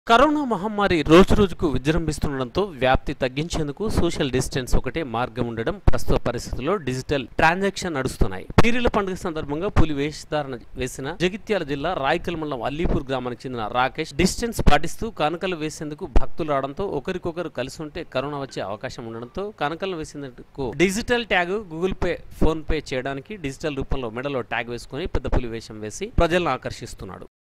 Corona మహమ్మారి రోజురోజుకు విజృంభిస్తుండటంతో వ్యాప్తి తగ్గించేందుకు సోషల్ డిస్టెన్స్ ఒకటే మార్గం ఉండడం ప్రస్తుత పరిస్థితుల్లో డిజిటల్ ట్రాన్సాక్షన్ నడుస్తున్నాయి. పీరీల పండుగ సందర్భంగా పులి వేషధారణ వేసిన జగిత్యాల జిల్లా రాయకల్ మండలం అల్లీపూర్ గ్రామానికి చెందిన రాకేష్ డిస్టెన్స్ పాటిస్తూ కానుకలు వేసేందుకు భక్తులు రావడంతో ఒకరికొకరు కలిసి ఉంటే కరోనా వచ్చే అవకాశం ఉండడంతో కానుకలు వేసేందుకు digital tag Google Pay, PhonePe చేయడానికి డిజిటల్ రూపంలో మెడలో ట్యాగ్ వేసుకుని పెద్ద పులి వేషం వేసి ప్రజలను ఆకర్షిస్తున్నాడు.